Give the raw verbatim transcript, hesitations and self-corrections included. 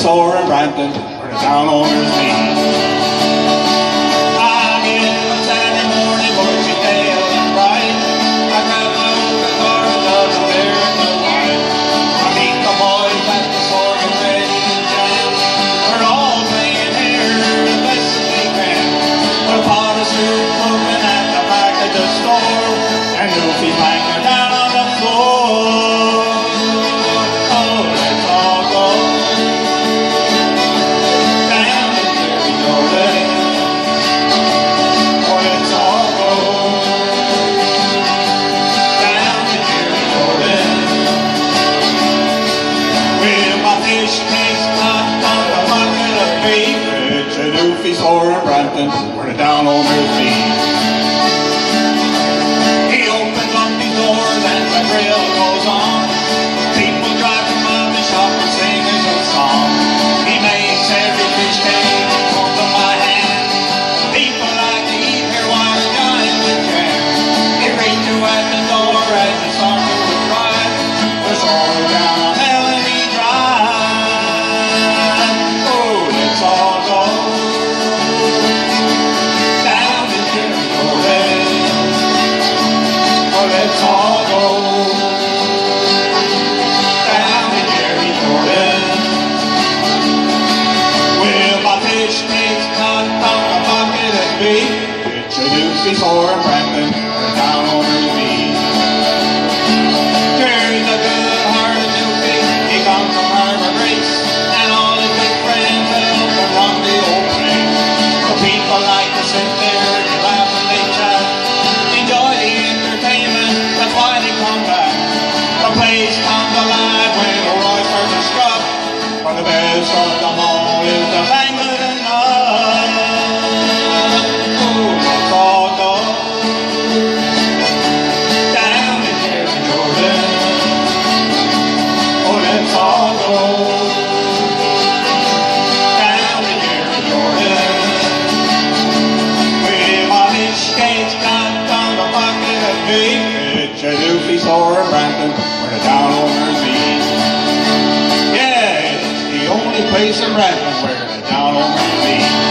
sore in Brampton, where the town owners meet. I get up Saturday morning, bushy tail and bright. I grab my open car, a dozen beer and the wine. I meet the boys at the sword and ready and jam. We're all playing here as best as they can. With a pot of soup cooking at the back of the store, and Newfie banging down on the floor. Newfie's or in Brampton, where the down owners meet. He opens up these doors and the grill goes on. People driving by the shop and singing a song. He makes every fish cake come to my hand. People like to eat here while they're dying with jam. He reached you at the door as the sun would rise. We're all down on Melody Drive. Oh, let's all go. Let's all go down to Jerry Jordan. With my fish cakes, cod, pound, a pocket of beef. It's a Newfie's or in Brampton, where the town owners meet. Jerry's a good-hearted Newfie. He comes from Harbor Breaks, and all his big friends help him run the old train. The people like to sit there, they laugh and they chat, enjoy the entertainment. That's why they come back. The place comes alive when the roisters are struck. For the best of them all is the banquet and love. Oh, let's all go down to Jerry Jordan. Oh, let's all go down to Jerry Jordan. With my fish cakes, got on the bucket of beef. It's a Newfie's or in Brampton, where the town owners meet. Yeah, it's the only place in Brampton where the town owners meet.